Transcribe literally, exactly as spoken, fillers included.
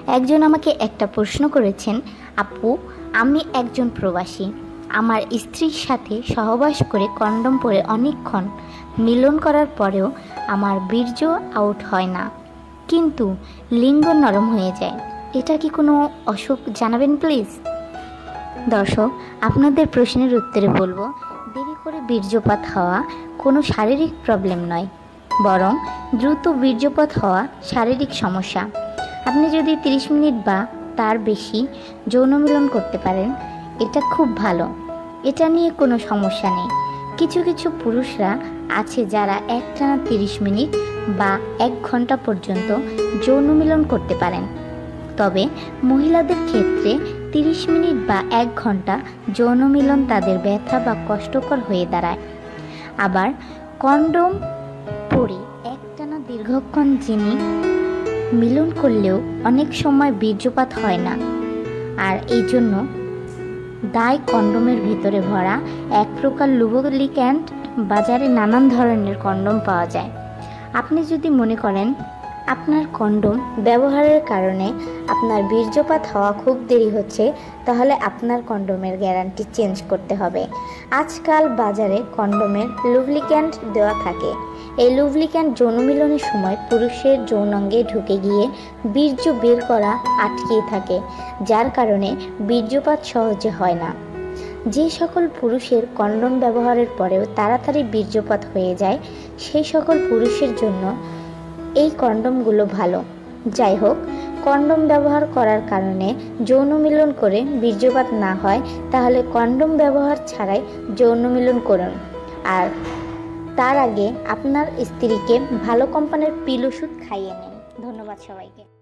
একজন আমাকে একটা প্রশ্ন করেছেন, আপু আমি একজন প্রবাসী, আমার স্ত্রীর সাথে সহবাস করে কন্ডম পরে অনেকক্ষণ মিলন করার পরেও আমার বীর্য আউট হয় না, কিন্তু লিঙ্গ নরম হয়ে যায়, এটা কি কোনো অসুখ? জানাবেন প্লিজ। দর্শক, আপনাদের প্রশ্নের উত্তরে বলবো, দেরি করে বীর্যপাত হওয়া কোনো শারীরিক প্রবলেম নয়, বরং দ্রুত বীর্যপাত হওয়া শারীরিক সমস্যা। আপনি যদি তিরিশ মিনিট বা তার বেশি যৌন মিলন করতে পারেন, এটা খুব ভালো, এটা নিয়ে কোনো সমস্যা নেই। কিছু কিছু পুরুষরা আছে যারা একটানা তিরিশ মিনিট বা এক ঘন্টা পর্যন্ত যৌন মিলন করতে পারেন, তবে মহিলাদের ক্ষেত্রে তিরিশ মিনিট বা এক ঘন্টা যৌন মিলন তাদের ব্যথা বা কষ্টকর হয়ে দাঁড়ায়। আবার কন্ডম পরে একটানা দীর্ঘক্ষণ যিনি মিলন করলেও অনেক সময় বীর্যপাত হয় না, আর এই জন্য দায় কন্ডোমের ভিতরে ভরা এক প্রকার লুব্রিক্যান্ট। বাজারে নানান ধরনের কন্ডোম পাওয়া যায়। আপনি যদি মনে করেন আপনার কন্ডোম ব্যবহারের কারণে আপনার বীর্যপাত হওয়া খুব দেরি হচ্ছে, তাহলে আপনার কন্ডোমের গ্যারান্টি চেঞ্জ করতে হবে। আজকাল বাজারে কন্ডোমের লুব্রিক্যান্ট দেওয়া থাকে। এই লুব্রিক্যান্ট যৌন মিলনের সময় পুরুষের যৌনাঙ্গে ঢুকে গিয়ে বীর্য বের করা আটকিয়ে থাকে, যার কারণে বীর্যপাত সহজে হয় না। যে সকল পুরুষের কন্ডোম ব্যবহারের পরেও তাড়াতাড়ি বীর্যপাত হয়ে যায়, সেই সকল পুরুষের জন্য এই কন্ডোমগুলো ভালো। যাই হোক, কন্ডোম ব্যবহার করার কারণে যৌন মিলন করে বীর্যপাত না হয়, তাহলে কন্ডোম ব্যবহার ছাড়াই যৌন মিলন করুন। আর তার আগে আপনার স্ত্রীকে ভালো কোম্পানির পিল ওষুধ খাইয়ে নিন। ধন্যবাদ সবাইকে।